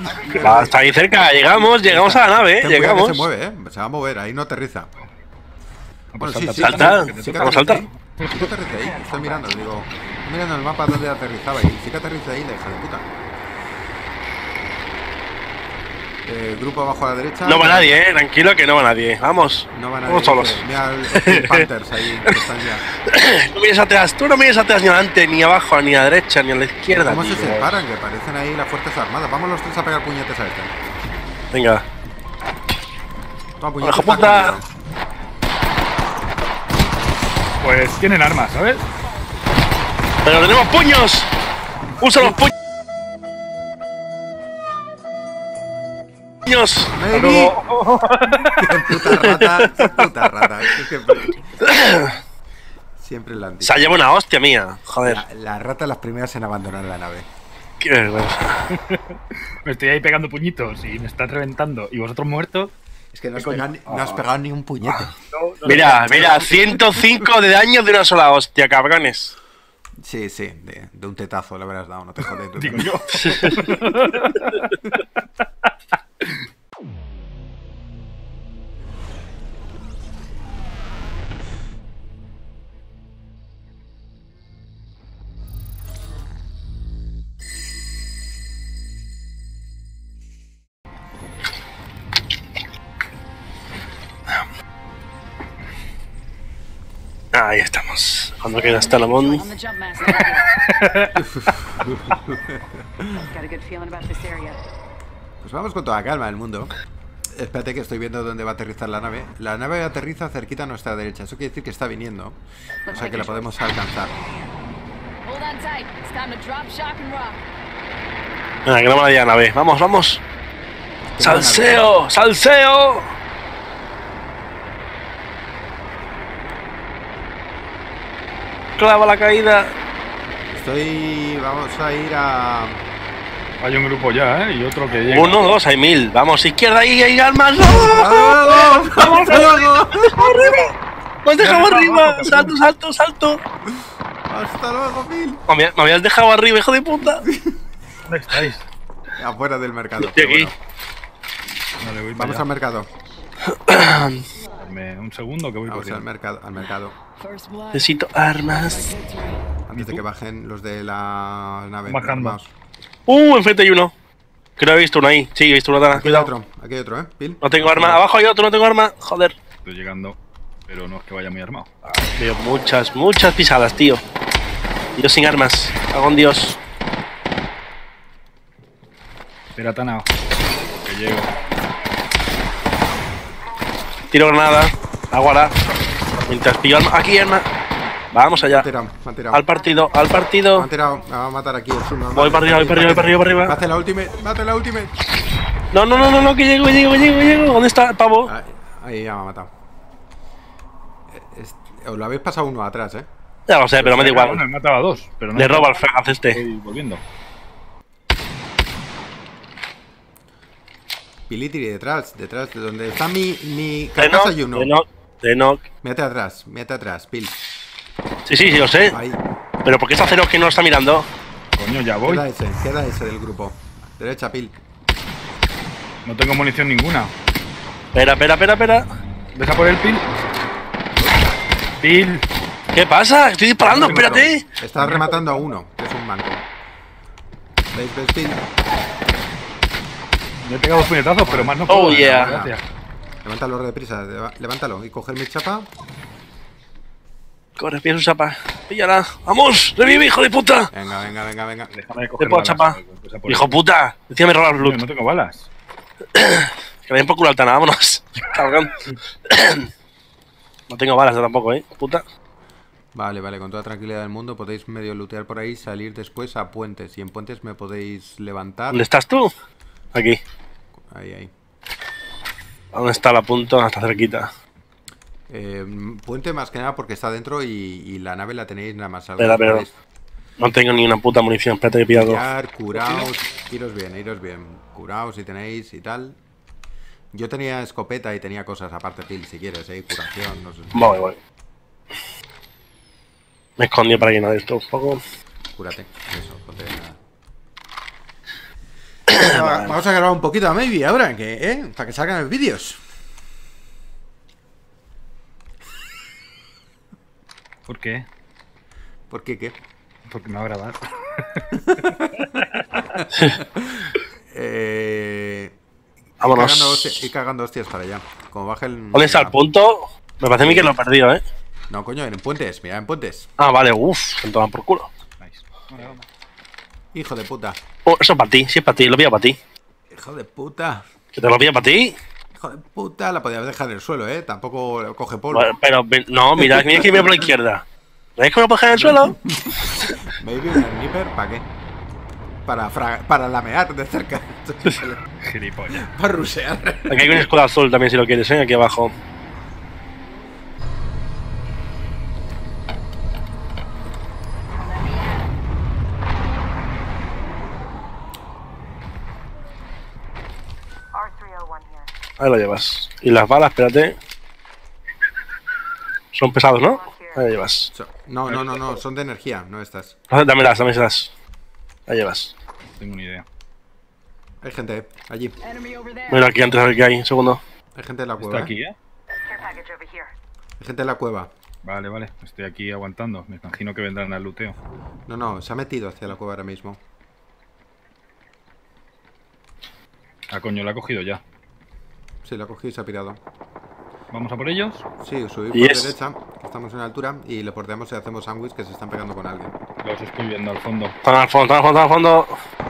Va, está ahí cerca, llegamos a la nave, Ten cuidado llegamos. que se mueve, se va a mover, ahí no aterriza. Bueno, sí, sí, salta, sí que vamos, aterriza salta. ahí. Sí que aterriza ahí, estoy mirando, digo, estoy mirando el mapa donde aterrizaba y sí que aterriza ahí, la hija de puta. Grupo abajo a la derecha. No va nadie, tranquilo que no va nadie. Vamos, No van a vamos solos. Mira los Panthers ahí, que están ya. No mires atrás, tú no mires atrás ni adelante, ni abajo, ni a la derecha, ni a la izquierda. ¿Cómo tío. se separan? Que parecen ahí las fuerzas armadas. Vamos los tres a pegar puñetes a este. Venga. Toma, puñetes. ¡Hijo puta! Pues tienen armas, ¿sabes? ¡Pero tenemos puños! ¡Usa los puños! ¡Me vi! ¡Qué puta rata! Es que... Siempre la han dicho. Se ha llevado una hostia mía, joder. La rata las primeras en abandonar la nave. Qué vergüenza. Me estoy ahí pegando puñitos y me están reventando. ¿Y vosotros muertos? Es que no has pegado ni un puñete. Mira, 105 de daño de una sola hostia, cabrones. Sí, de un tetazo le habrás dado, no te jodes. Digo yo. Ahí estamos. Cuando queda hasta la Mon. On the jump mask. Got a good feeling about this area. Pues vamos con toda calma del mundo. Espérate que estoy viendo dónde va a aterrizar la nave. La nave aterriza cerquita a nuestra derecha. Eso quiere decir que está viniendo. O sea que la podemos alcanzar. Hold on tight. It's time to drop, shock and rock. Venga, que no me la diga nave. Vamos, vamos. ¡Salseo! ¡Salseo! Clava la caída. Vamos a ir a... Hay un grupo ya, ¿eh? Y otro que llega. 1, 2, hay 1000. Vamos, izquierda ahí, hay armas. ¡Vamos! ¡Vamos! ¡Me has dejado arriba! ¡Salto, salto, salto! ¡Hasta luego, Phil! Me habías dejado arriba, hijo de puta. ¿Dónde estáis? Afuera del mercado. Estoy aquí. Vale, voy para Vamos allá. al mercado. Dame un segundo que voy Vamos al corriendo. mercado. First blood. Necesito armas. Antes de que bajen los de la nave. Bajando. Vamos. Enfrente hay uno. Creo que he visto uno ahí. Sí, he visto uno. Aquí hay Cuidado. otro, Phil. No tengo arma. Abajo hay otro, no tengo arma. Joder. Estoy llegando, pero no es que vaya muy armado. Veo muchas pisadas, tío. Yo sin armas. Hago un dios. Espera, Tanao. Que llego. Tiro granada. Aguara. Mientras pillo arma. Aquí, arma. Vamos allá. Me ha tirado. Al partido, al Me partido. ha tirado. Me va a matar aquí el sur. Voy para arriba, voy para arriba, voy para arriba, voy para arriba. Hace la ultimate. Mate la ultimate. No, que llego. ¿Dónde está el pavo? Ahí ya me ha matado. Os lo habéis pasado uno atrás, ¿eh? Ya lo sé, pero me da Bueno, igual. he matado a dos, pero no. Le robo al fragaz este. Estoy volviendo. Pilitiri detrás de donde está mi De casa hay uno. knock. Mete atrás, Pil. Sí, lo sé. Ahí. Pero ¿por qué está Cero que no lo está mirando? Coño, ya voy. Queda ese del grupo. Derecha, Pil. No tengo munición ninguna. Espera. ¿Deja por el pil? Pil. ¿Qué pasa? Estoy disparando, espérate. Está rematando a uno, que es un manco. ¿Veis, Pil? Me he pegado dos puñetazos, pero más no puedo. Oh, yeah. Gracias. Levántalo deprisa, levántalo y coger mi chapa. Corre, pilla su chapa. Píllala. ¡Vamos! ¡Revive, hijo de puta! Venga. Déjame Te coger puedo balas, chapa. cosa por Hijo ahí. puta. Decíame robar el Coño, loot. no tengo balas. Que me den por culo Altana, vámonos. Cabrón. No tengo balas yo tampoco, puta. Vale, con toda tranquilidad del mundo podéis medio lootear por ahí, salir después a puentes. Y en puentes me podéis levantar. ¿Dónde estás tú? Aquí. Ahí. ¿Dónde está la punta? Está cerquita. Puente más que nada porque está dentro y la nave la tenéis nada más. Espera, pero no tengo ni una puta munición. Espérate que pillo algo. Curaos, iros bien. Curaos si tenéis y tal. Yo tenía escopeta y tenía cosas aparte, Phil, si quieres, curación, no sé. Voy. Me escondí para llenar esto un poco. Cúrate, eso, ponte nada. Vamos a grabar un poquito a Maybe ahora, para que salgan los vídeos. ¿Por qué? ¿Por qué qué? Porque me va a grabar. Vámonos. Y cagando hostias para allá. Como baje el... ¿Dónde está el punto? Me parece a mí que lo he perdido, ¿eh? No, coño, en puentes, mira, en puentes. Ah, vale, uff, se toman por culo. Nice. Vale, vamos. Hijo de puta. Oh, eso es para ti, sí es para ti, lo pillo para ti. Hijo de puta. Que te lo pillo para ti. Hijo de puta, la podías dejar en el suelo, tampoco coge polvo. Bueno, pero, no, mira que viene por la izquierda. ¿Ves que me lo dejar en el suelo? Maybe un sniper, ¿para qué? Para lamear de cerca. Gilipollas. Para rusear. Aquí hay un escudo azul también si lo quieres, aquí abajo. Ahí lo llevas. Y las balas, espérate. Son pesados, ¿no? Ahí lo llevas. No, son de energía, no estas. Dámelas. Ahí llevas. No tengo ni idea. Hay gente, allí. Enemy over there. Mira aquí antes a ver qué hay. Un segundo. Hay gente en la ¿Está cueva. aquí, eh? Hay gente en la cueva. Vale, vale. Estoy aquí aguantando. Me imagino que vendrán al luteo. No, se ha metido hacia la cueva ahora mismo. Ah, coño, la ha cogido ya. Sí, lo ha cogido y se ha pirado. ¿Vamos a por ellos? Sí, subir por Yes. derecha, que estamos en altura, y le porteamos y hacemos sándwich que se están pegando con alguien. Los estoy viendo al fondo. Están al fondo, están al fondo.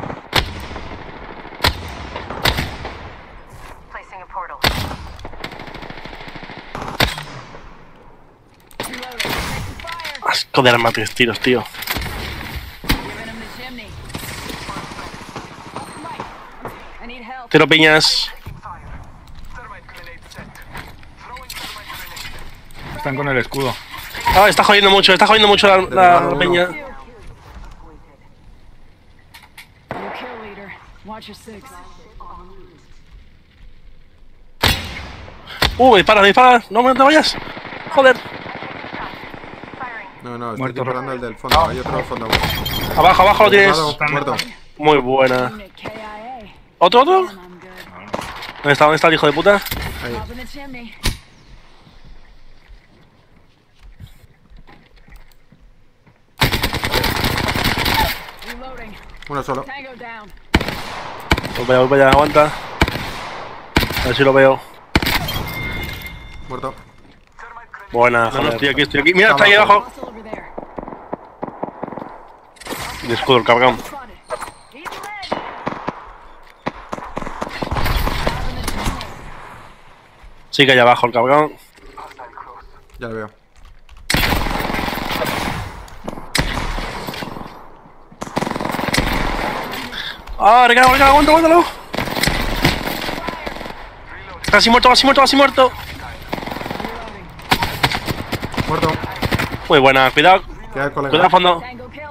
Placing a portal. Reloading. Fire. Asco de arma, tres tiros, tío. Giving him the chimney. Mike, I need help. Tiro piñas. Están con el escudo. Ah, está jodiendo mucho la peña. You kill leader. Watch your six. Dispara. No te vayas. Joder. No, estoy Muerto. disparando el del fondo, hay otro al fondo. Abajo lo tienes. Muerto. Muy buena. Unit KIA. ¿Otro? Damn, I'm good. ¿Dónde está el hijo de puta? Ahí. Up in the chimney. Reloading. Uno solo. Tango down. Voy para allá, aguanta. A ver si lo veo. Muerto. Buena, joder, estoy aquí. Mira, está ahí abajo. Hostile over there. El escudo, el cabrón. Spotted. He's red. Up in the chimney. Sigue allá abajo el cabrón. Ya lo veo. Ah, recarga, aguántalo. Casi muerto. Reloading. Muerto. Muy buena, cuidado. Queda el colega. Cuidado al fondo. Tango killed.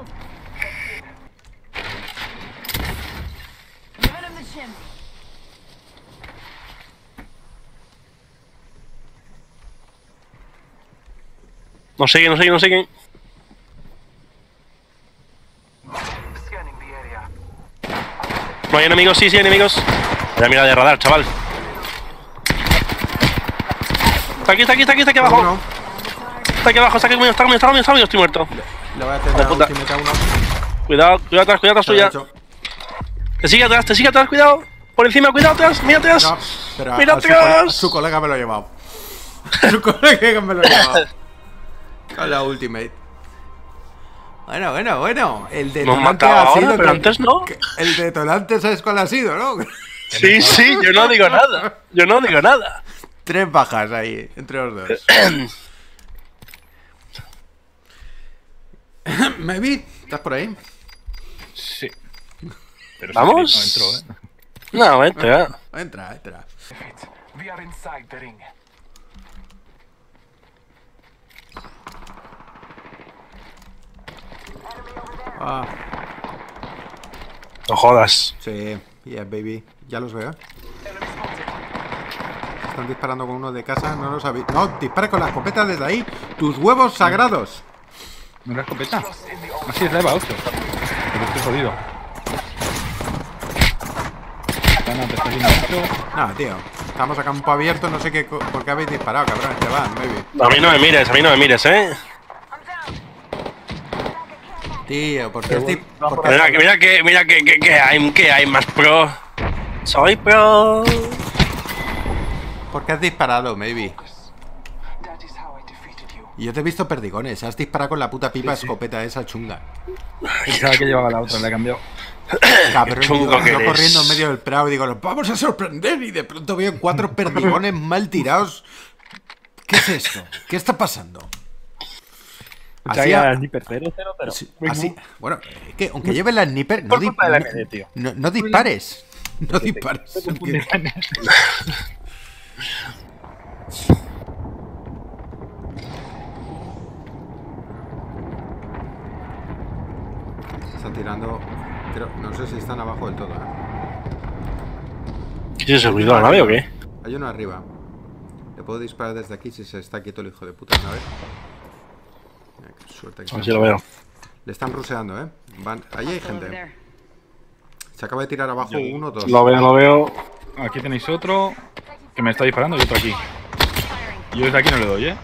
Giving him the chimney. No siguen. No hay enemigos, sí hay enemigos. Mira de radar, chaval. Está aquí abajo. Uno. Está aquí abajo, está conmigo, estoy muerto. Le voy a hacer De la puta. ultimate a uno. Cuidado atrás Se lo he tuya. hecho. Te sigue atrás, cuidado. Por encima, cuidado atrás, mira atrás. No, pero Mira a atrás. su colega me lo ha llevado. Su colega me lo ha llevado. Con la ultimate. Bueno. El Nos detonante mataba ha sido ahora, pero antes no. El detonante, ¿sabes cuál ha sido, no? Sí, yo no digo nada. 3 bajas ahí, entre los dos. Maybe, ¿estás por ahí? Sí. Pero ¿Vamos? si no entro, No, vente, ya. Entra. We are inside the ring. Ah, No jodas. sí, yeah, baby. Ya los veo. Están disparando con uno de casa, no lo sabéis. No, dispara con la escopeta desde ahí. Tus huevos sagrados. ¿No es la escopeta? Así es la EVA 8. Pero estoy jodido. Ana, te está viendo mucho. No, tío. Estamos a campo abierto, no sé qué, por qué habéis disparado, cabrón. Te van, baby. A mí no me mires, Tío, porque estoy... Mira que hay más pro. Soy pro. ¿Por qué has disparado, maybe? That is how I defeated you. Y yo te he visto perdigones. Has disparado con la puta pipa escopeta esa chunga. Pensaba que llevaba la otra, le he cambiado. Cabrón, chungo que yo eres. corriendo en medio del prado y digo, los vamos a sorprender. Y de pronto veo 4 perdigones mal tirados. ¿Qué es esto? ¿Qué está pasando? Así, sniper 0-0-0. sí, así. Bueno, es que aunque lleves la sniper, no, Por culpa de la MD, tío. no dispares. No dispares. Están tirando. No sé si están abajo del todo, ¿Qué es el ruido de la nave o qué? Hay uno arriba. Le puedo disparar desde aquí si se está quieto el hijo de puta nave. Mira, qué suerte que A ver si lo veo. Le están ruseando, Ahí hay gente. Se acaba de tirar abajo uno, dos. Lo veo. Aquí tenéis otro que me está disparando y otro aquí. Y yo desde aquí no le doy,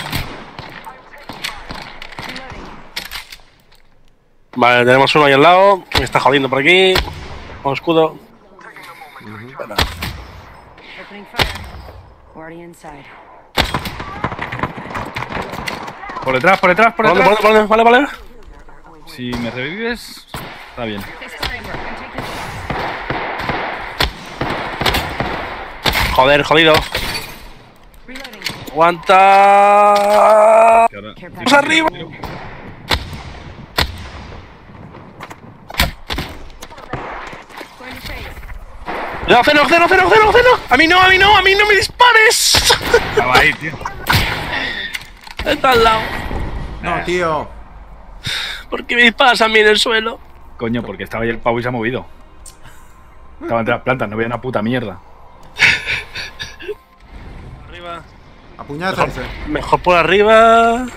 Vale, tenemos uno ahí al lado. Me está jodiendo por aquí. Con escudo. Opening fire. Already inside. Por detrás, por detrás, por ¿Por detrás. dónde? Vale. Si me revives, está bien. Joder, jodido. Reloading. Aguanta. Que ahora- Vamos arriba. Going to chase. No, ceno. A mí no me dispares. Estaba ahí, tío. Está al lado. No, tío. ¿Por qué me disparas a mí en el suelo? Coño, porque estaba ahí el pavo y se ha movido. Estaba entre las plantas, no veía una puta mierda. Arriba. Apuñázanse. Mejor por arriba.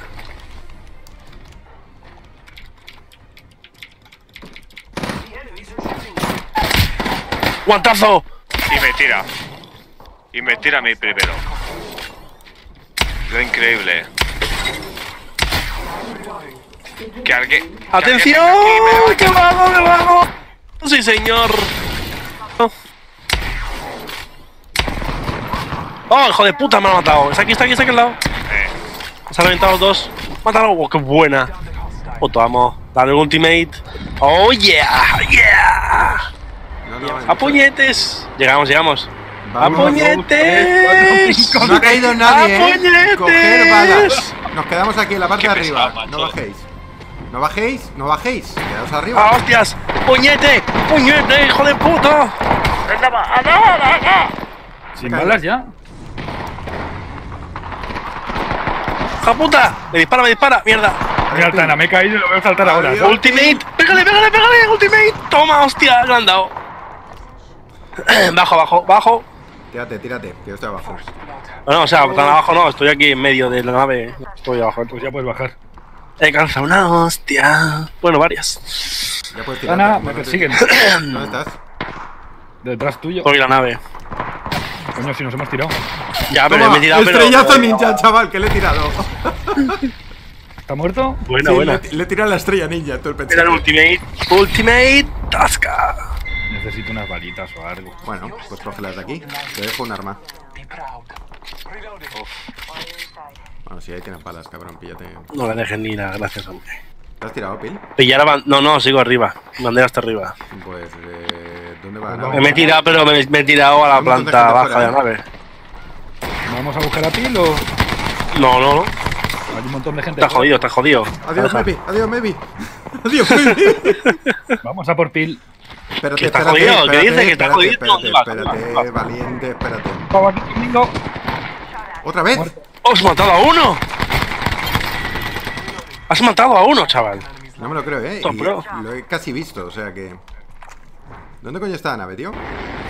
¡Guantazo! Y me tira a mí primero. Lo increíble. Que alguien... ¡Atención! ¡Que me hago! ¡Sí, señor! ¡Oh, hijo de puta! Me ha matado. Está aquí al lado. Se han reventado los dos. Mátalo. ¡Oh, qué buena! Puto amo. Dale un ultimate. ¡Oh, yeah! ¡A puñetes! Llegamos. ¡A Vamos. puñetes! No ha caído nadie, ¡A puñetes! Coger balas. Nos quedamos aquí en la parte de Qué arriba. pesado, No macho. bajéis. No bajéis. Quedaos ¡Ah, arriba. hostias! ¡Puñete! ¡Hijo de puta! Sin balas ya. ¡Hija puta! ¡Me dispara! ¡Mierda! Mira, Tana, me he caído y lo veo saltar ahora. Adiós. ¡Ultimate! ¡Pégale! ¡Ultimate! ¡Toma, hostia! ¡Le han dado! Bajo. Tírate, que yo estoy abajo. No, o sea, tan abajo no, estoy aquí en medio de la nave. Estoy abajo. Pues ya puedes bajar. He calzado una hostia. Bueno, varias. Ya puedes tirar. Tana, me persiguen. ¿Dónde estás? Detrás tuyo. Estoy en la nave. Coño, si nos hemos tirado. Ya, pero Toma, me he tirado, pero... estrellazo ninja, chaval, que le he tirado. ¿Está muerto? Buena, Sí, buena. le he tirado la estrella ninja, tú el Mira el pensamiento. ultimate. ¡Tasca! Necesito unas balitas o algo. Bueno, pues cógelas de aquí. Te dejo un arma. Be proud. Reloading. Bueno, si ahí tienes balas, cabrón, píllate. No la dejes ni nada, gracias, hombre. ¿Te has tirado, Pil? Pillar a No, sigo arriba. Bandera hasta arriba. Pues, ¿dónde va? Me he tirado, pero me he tirado a la Vamos a planta dejar baja fuera, de la nave. ¿Vamos a buscar a Pil o...? No. Hay un montón de gente. Está jodido. Adiós, maybe. Adiós, maybe. Vamos a por Pil. Espérate, Que está jodido, que dice que está jodido. ¿Dónde vas? Espérate, valiente, espérate. Pavo aquí conmigo. ¿Otra vez? Muerto. ¡Has matado a uno! ¡Has matado a uno, chaval! No me lo creo, Esto, Y bro. lo he casi visto, o sea que... ¿Dónde coño está la nave, tío?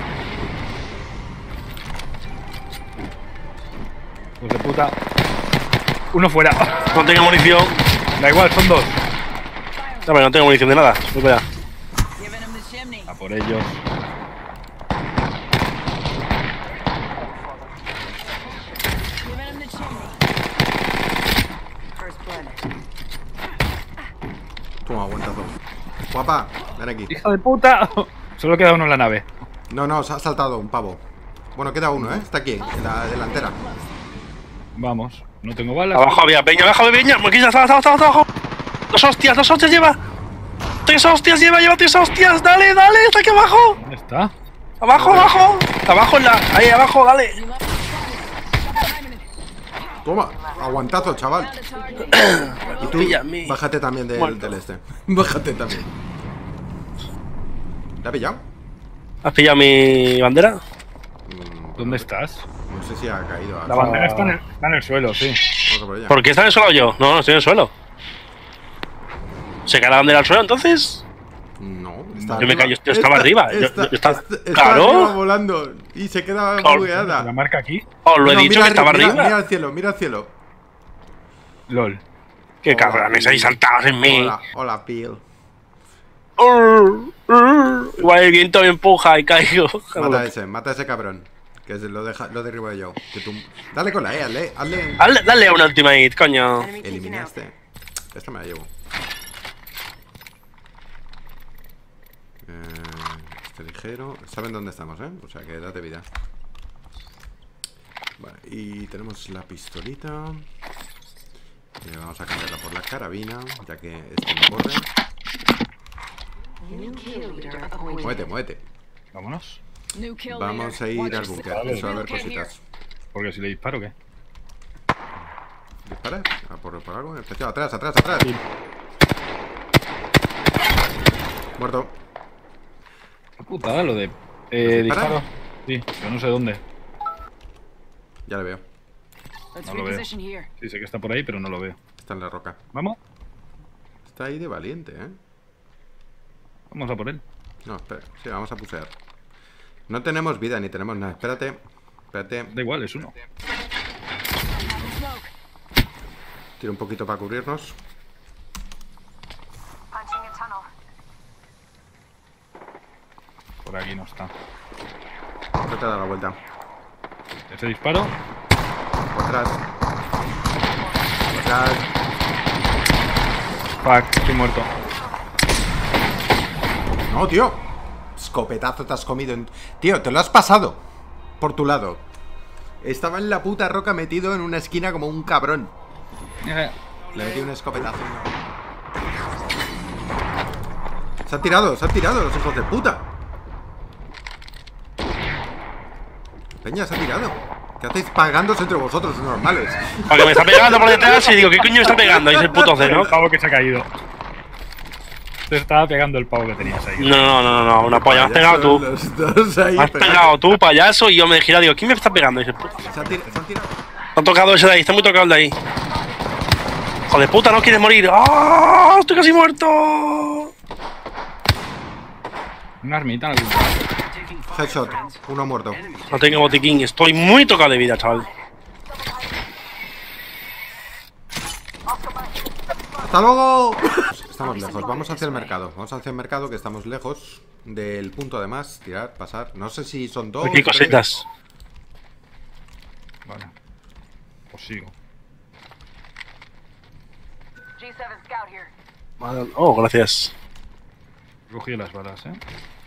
Pues de puta. Uno fuera. No tengo munición. Da igual, son dos. No, pero no tengo munición de nada. Voy para allá. Giving him the chimney. A por ellos. papá, ven aquí. ¡Hijo de puta! Solo queda uno en la nave. No, se ha saltado un pavo. Bueno, queda uno, ¿eh? Está aquí, en la delantera. Vamos, no tengo balas. Abajo había peña, abajo había peña. Aquí está abajo. Dos hostias lleva. 3 hostias lleva 3 hostias. Dale, está aquí abajo. ¿Dónde está? Abajo. Ahí abajo, dale. Toma, aguantazo, chaval. Y tú, Píllame. bájate también del este. Bájate también. ¿Te ha pillado? ¿Has pillado mi bandera? ¿Dónde estás? No sé si ha caído. La bandera está en el suelo, sí. Vamos a por ella. ¿Por qué está en el suelo yo? No, estoy en el suelo. ¿Se cae la bandera al suelo entonces? No, Yo me callo, yo estaba arriba. Está Claro. arriba volando y se queda Claro. bugueada. La marca aquí. Os lo he dicho que estaba arriba. Mira al cielo, mira al cielo. LOL. Qué cabrones, ahí saltados en mí. Hola, Pil. Igual el viento me empuja y caigo. Mata a ese cabrón. Que lo derribo yo. Que tú... Dale con la E, hazle. Dale una ultimate, coño. Eliminaste. Esta me la llevo. Este ligero. Saben dónde estamos, ¿eh? O sea que date vida. Vale, y tenemos la pistolita. Vamos a cambiarla por la carabina, ya que este no corre. Muévete. Vámonos. Vamos a ir al búnker. Eso va a haber cositas. Porque si le disparo, ¿qué? ¿Dispara? ¿Por algo? Especial. Atrás. Muerto. Qué putada lo de... dispara? disparo. Sí, pero no sé dónde. Ya le veo. No lo veo. Sí, sé que está por ahí, pero no lo veo. Está en la roca. ¿Vamos? Está ahí de valiente, ¿eh? Vamos a por él. No, espera. Sí, vamos a pusear. No tenemos vida ni tenemos nada. Espérate. Da igual, es uno. Tiro un poquito para cubrirnos. Por aquí no está. Trata de dar la vuelta. Ese disparo. Por atrás. Fuck, estoy muerto. No, tío. Escopetazo te has comido. Tío, te lo has pasado. Por tu lado. Estaba en la puta roca metido en una esquina como un cabrón. Le metí un escopetazo. Se han tirado los hijos de puta. Peña, se ha tirado. ¿Qué hacéis pagándose entre vosotros, normales? Porque me está pegando por detrás y digo, ¿qué coño me está pegando? Dice el puto C, ¿no? El pavo que se ha caído. Te estaba pegando el pavo que tenías ahí. No, una polla. Me has pegado tú. Los dos ahí Me has pegado tú, payaso, y yo me he girado. Digo, ¿quién me está pegando? Dice el puto. Se han tirado. Me ha tocado ese de ahí, está muy tocado el de ahí. Hijo de puta, no quieres morir. ¡Ah! ¡Estoy casi muerto! Una armita en algún Headshot. Uno muerto. No tengo botiquín, estoy muy tocado de vida, chaval. ¡Hasta luego! Estamos lejos, vamos hacia el mercado. Vamos hacia el mercado, que estamos lejos del punto, además. Tirar, pasar. No sé si son dos. Aquí hay cositas. Vale. Pues sigo. Oh, gracias. He cogido las balas, ¿eh?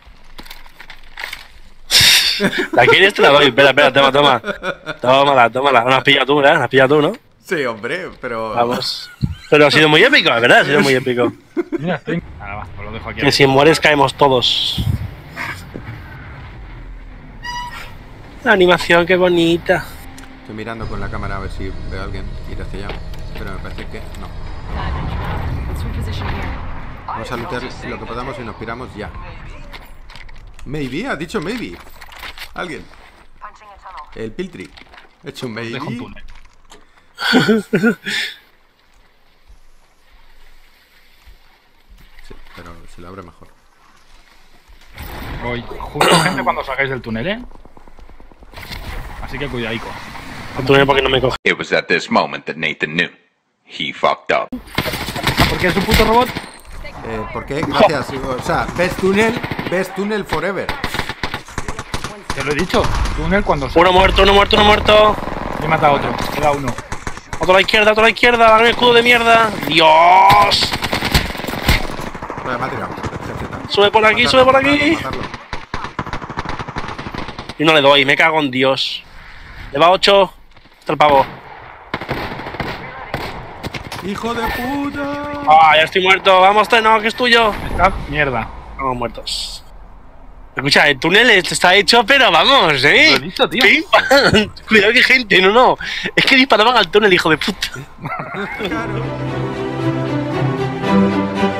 ¿La quieres? Te la doy. Espera, toma. Tómala. No has pillado tú, ¿verdad? La has pillado tú, ¿no? Sí, hombre, pero... Vamos. Pero ha sido muy épico, ¿verdad? Ha sido muy épico. Mira, estoy... Ahora va, pues lo dejo aquí. Que si mueres caemos todos. La animación, qué bonita. Estoy mirando con la cámara a ver si veo a alguien ir hacia allá. Pero me parece que no. Vamos a lootear lo que podamos y nos piramos ya. Maybe, ha dicho maybe. Alguien. El Piltri. He hecho un maybe. Dejo un túnel. Sí, pero se lo abre mejor. Voy. Justo, gente, cuando salgáis del túnel, ¿eh? Así que cuidadico. El túnel porque no me coge. It was at this moment that Nathan knew. He fucked up. ¿Por qué es un puto robot? ¿Por qué? Gracias. O sea, best tunnel forever. Te lo he dicho. Túnel cuando Uno muerto. He matado a otro. Queda uno. Otro a la izquierda. Dame el escudo de mierda. ¡Dios! Vale, me ha tirado. Sube por aquí, sube por aquí. Y no le doy, me cago en Dios. Le va 8. Está el pavo. ¡Hijo de puta! Ah, ya estoy muerto. Vamos, no, que es tuyo. Está mierda. Estamos muertos. Escucha, el túnel está hecho, pero vamos, Lo he dicho, tío. Pim, pam. Cuidado que gente, no. Es que disparaban al túnel, hijo de puta. Claro.